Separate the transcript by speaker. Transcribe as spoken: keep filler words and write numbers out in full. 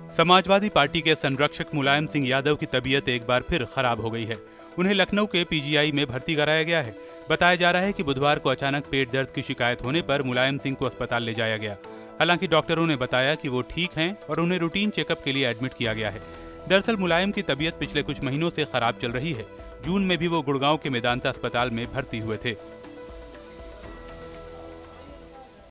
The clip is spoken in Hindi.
Speaker 1: समाजवादी पार्टी के संरक्षक मुलायम सिंह यादव की तबीयत एक बार फिर खराब हो गई है। उन्हें लखनऊ के पीजीआई में भर्ती कराया गया है। बताया जा रहा है कि बुधवार को अचानक पेट दर्द की शिकायत होने पर मुलायम सिंह को अस्पताल ले जाया गया। हालांकि डॉक्टरों ने बताया कि वो ठीक हैं और उन्हें रूटीन चेकअप के लिए एडमिट किया गया है। दरअसल मुलायम की तबीयत पिछले कुछ महीनों से खराब चल रही है। जून में भी वो गुड़गांव के मेदांता अस्पताल में भर्ती हुए थे।